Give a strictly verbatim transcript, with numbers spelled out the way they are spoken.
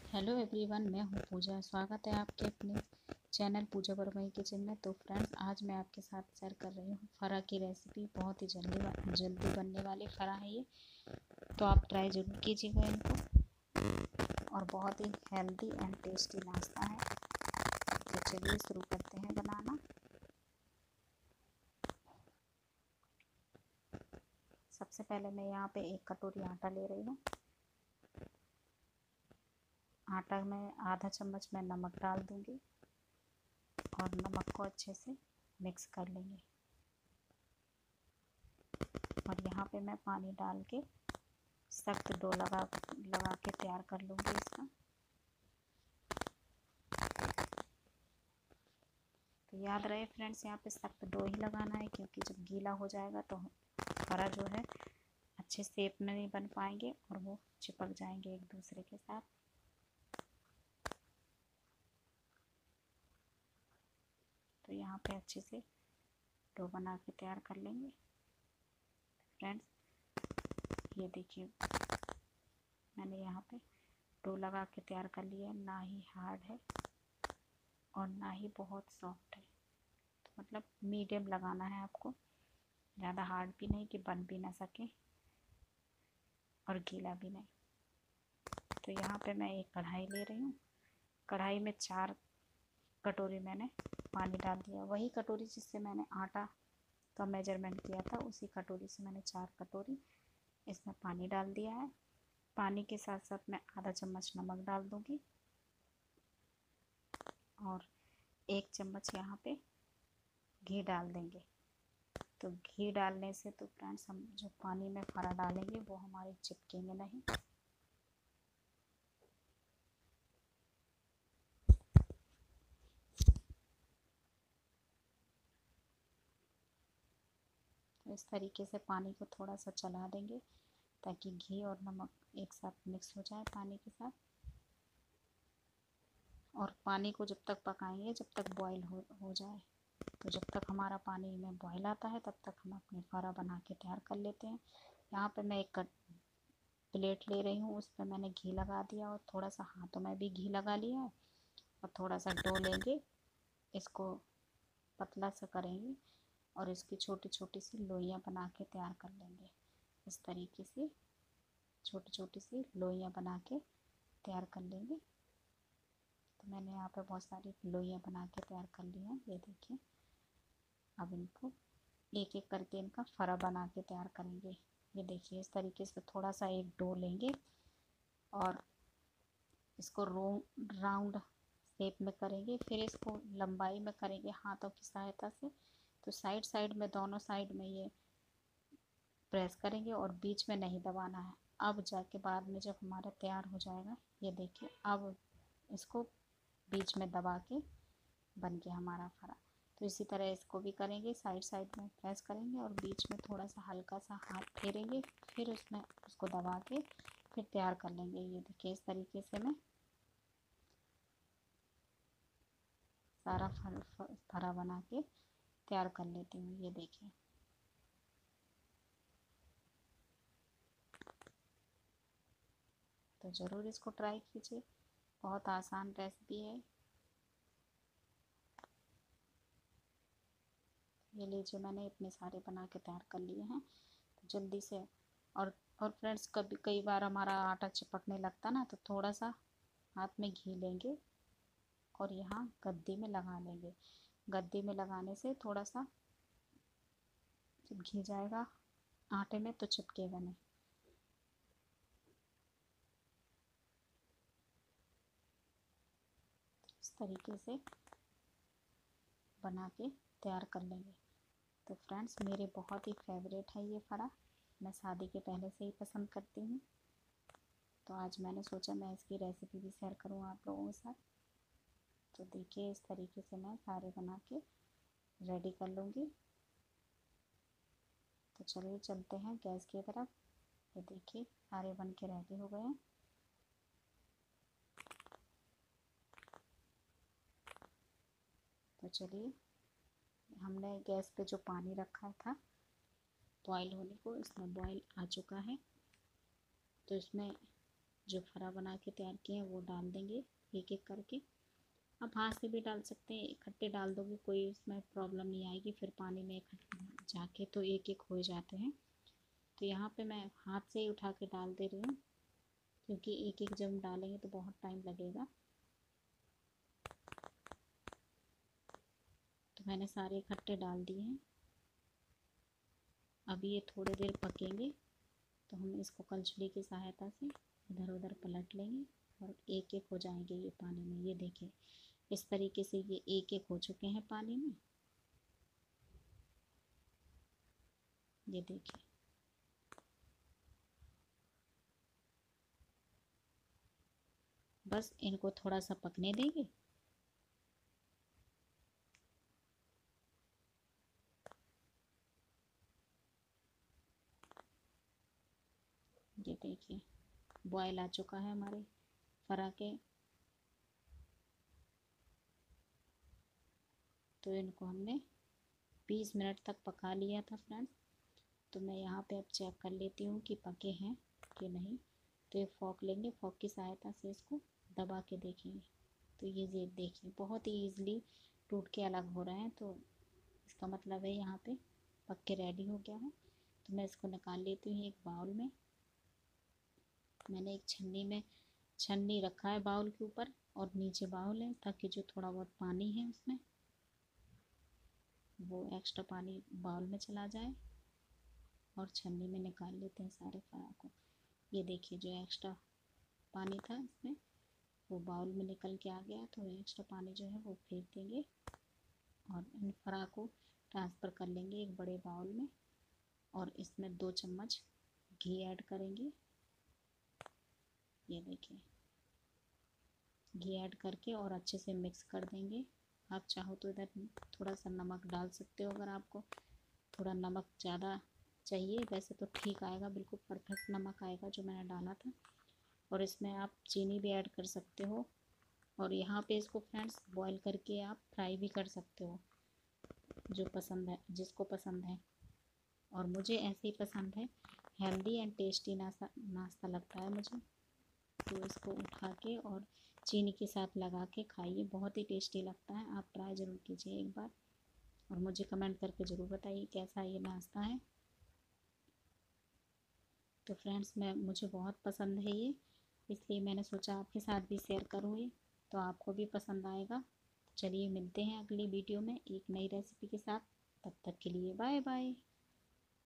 Hello everyone, मैं हूँ पूजा। स्वागत है आपके अपने चैनल पूजा बरमई किचन में। तो फ्रेंड्स, आज मैं आपके साथ शेयर कर रही हूँ फरा की रेसिपी। बहुत ही जल्दी जल्दी बनने वाले फरा है ये, तो आप ट्राई ज़रूर कीजिएगा इनको। और बहुत ही हेल्दी एंड टेस्टी नाश्ता है। तो चलिए शुरू करते हैं बनाना। सबसे पहले मैं यहाँ पे एक कटोरी आटा ले रही हूँ। आटा में आधा चम्मच मैं नमक डाल दूँगी और नमक को अच्छे से मिक्स कर लेंगे। और यहाँ पे मैं पानी डाल के सख्त डो लगा लगा के तैयार कर लूँगी इसका। तो याद रहे फ्रेंड्स, यहाँ पे सख्त डो ही लगाना है, क्योंकि जब गीला हो जाएगा तो फरा जो है अच्छे शेप में नहीं बन पाएंगे और वो चिपक जाएंगे एक दूसरे के साथ। तो यहाँ पे अच्छे से डो बना के तैयार कर लेंगे। फ्रेंड्स, ये देखिए मैंने यहाँ पे डो लगा के तैयार कर लिया है। ना ही हार्ड है और ना ही बहुत सॉफ्ट है। तो मतलब मीडियम लगाना है आपको, ज़्यादा हार्ड भी नहीं कि बन भी ना सके और गीला भी नहीं। तो यहाँ पे मैं एक कढ़ाई ले रही हूँ। कढ़ाई में चार कटोरी मैंने पानी डाल दिया। वही कटोरी जिससे मैंने आटा का मेजरमेंट किया था, उसी कटोरी से मैंने चार कटोरी इसमें पानी डाल दिया है। पानी के साथ साथ मैं आधा चम्मच नमक डाल दूँगी और एक चम्मच यहाँ पे घी डाल देंगे। तो घी डालने से तो फ्रेंड्स, हम जो पानी में फरा डालेंगे वो हमारे चिपकेंगे नहीं। तो इस तरीके से पानी को थोड़ा सा चला देंगे ताकि घी और नमक एक साथ मिक्स हो जाए पानी के साथ। और पानी को जब तक पकाएंगे जब तक बॉईल हो हो जाए। तो जब तक हमारा पानी में बॉईल आता है तब तक हम अपने फरा बना के तैयार कर लेते हैं। यहाँ पे मैं एक प्लेट ले रही हूँ, उस पर मैंने घी लगा दिया और थोड़ा सा हाथों में भी घी लगा लिया है। और थोड़ा सा डो लेंगे, इसको पतला सा करेंगे और इसकी छोटी छोटी सी लोइयाँ बना के तैयार कर लेंगे। इस तरीके से छोटी छोटी सी लोइयाँ बना के तैयार कर लेंगे। तो मैंने यहाँ पे बहुत सारी लोइयाँ बना के तैयार कर ली हैं, ये देखिए। अब इनको एक एक करके इनका फरा बना के तैयार करेंगे। ये देखिए इस तरीके से थोड़ा सा एक डो लेंगे और इसको रो राउंड शेप में करेंगे। फिर इसको लंबाई में करेंगे हाथों की सहायता से। तो साइड साइड में, दोनों साइड में ये प्रेस करेंगे और बीच में नहीं दबाना है। अब जाके बाद में जब हमारा तैयार हो जाएगा, ये देखिए अब इसको बीच में दबा के बन गया हमारा फरा। तो इसी तरह इसको भी करेंगे, साइड साइड में प्रेस करेंगे और बीच में थोड़ा सा हल्का सा हाथ फेरेंगे, फिर उसमें उसको दबा के फिर तैयार कर लेंगे। ये देखिए इस तरीके से मैं सारा फरा बना के तैयार कर लेती हूँ। ये देखिए तो ज़रूर इसको ट्राई कीजिए, बहुत आसान रेसिपी है। ये लीजिए मैंने इतने सारे बना के तैयार कर लिए हैं। तो जल्दी से और और फ्रेंड्स, कभी कई बार हमारा आटा चिपकने लगता ना, तो थोड़ा सा हाथ में घी लेंगे और यहाँ गद्दी में लगा लेंगे। गद्दी में लगाने से थोड़ा सा जब घी जाएगा आटे में तो चिपकेगा नहीं। इस तरीके से बना के तैयार कर लेंगे। तो फ्रेंड्स, मेरे बहुत ही फेवरेट है ये फरा। मैं शादी के पहले से ही पसंद करती हूँ। तो आज मैंने सोचा मैं इसकी रेसिपी भी शेयर करूँ आप लोगों के साथ। तो देखिए इस तरीके से मैं सारे बना के रेडी कर लूँगी। तो चलिए चलते हैं गैस की तरफ। ये देखिए सारे बन के रेडी हो गए हैं। तो चलिए, हमने गैस पे जो पानी रखा था बॉईल होने को, इसमें बॉईल आ चुका है। तो इसमें जो फरा बना के तैयार किए हैं वो डाल देंगे एक एक करके। आप हाथ से भी डाल सकते हैं, इकट्ठे डाल दोगे कोई इसमें प्रॉब्लम नहीं आएगी, फिर पानी में इकट्ठे जाके तो एक एक हो जाते हैं। तो यहाँ पे मैं हाथ से ही उठा के डाल दे रही हूँ, क्योंकि एक एक जब डालेंगे तो बहुत टाइम लगेगा। तो मैंने सारे इकट्ठे डाल दिए हैं। अभी ये थोड़ी देर पकेंगे, तो हम इसको कलछुली की सहायता से इधर उधर पलट लेंगे और एक एक हो जाएंगे ये पानी में। ये देखिए इस तरीके से ये एक एक हो चुके हैं पानी में। ये देखिए बस इनको थोड़ा सा पकने देंगे। ये देखिए बॉयल आ चुका है हमारे फरा के। तो इनको हमने बीस मिनट तक पका लिया था फ्रेंड्स। तो मैं यहाँ पे अब चेक कर लेती हूँ कि पके हैं कि नहीं। तो ये फॉक लेंगे, फॉक की सहायता से इसको दबा के देखेंगे। तो ये ये देखिए बहुत ही ईजिली टूट के अलग हो रहे हैं, तो इसका मतलब है यहाँ पे पक के रेडी हो गया है। तो मैं इसको निकाल लेती हूँ एक बाउल में। मैंने एक छन्नी में छन्नी रखा है बाउल के ऊपर और नीचे बाउल है, ताकि जो थोड़ा बहुत पानी है उसमें वो एक्स्ट्रा पानी बाउल में चला जाए। और छन्नी में निकाल लेते हैं सारे फरा को। ये देखिए जो एक्स्ट्रा पानी था इसमें वो बाउल में निकल के आ गया। तो एक्स्ट्रा पानी जो है वो फेंक देंगे और इन फरा को ट्रांसफ़र कर लेंगे एक बड़े बाउल में। और इसमें दो चम्मच घी ऐड करेंगे। ये देखिए घी ऐड करके और अच्छे से मिक्स कर देंगे। आप चाहो तो इधर थोड़ा सा नमक डाल सकते हो, अगर आपको थोड़ा नमक ज़्यादा चाहिए। वैसे तो ठीक आएगा, बिल्कुल परफेक्ट नमक आएगा जो मैंने डाला था। और इसमें आप चीनी भी ऐड कर सकते हो। और यहाँ पे इसको फ्रेंड्स बॉईल करके आप फ्राई भी कर सकते हो, जो पसंद है जिसको पसंद है। और मुझे ऐसे ही पसंद है, हेल्दी एंड टेस्टी नाश्ता नाश्ता लगता है मुझे। तो इसको उठा के और चीनी के साथ लगा के खाइए, बहुत ही टेस्टी लगता है। आप ट्राई ज़रूर कीजिए एक बार और मुझे कमेंट करके ज़रूर बताइए कैसा ये नाश्ता है। तो फ्रेंड्स मैं मुझे बहुत पसंद है ये, इसलिए मैंने सोचा आपके साथ भी शेयर करूँ ये, तो आपको भी पसंद आएगा। चलिए मिलते हैं अगली वीडियो में एक नई रेसिपी के साथ। तब तक के लिए बाय बाय।